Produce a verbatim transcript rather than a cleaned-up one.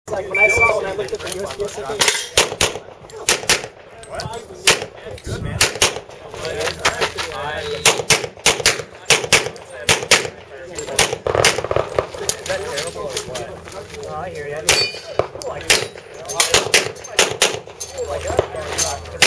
Like when I saw when I looked at the U S B S thing. Good man. Is that terrible or what? Oh, I hear you. Like, like,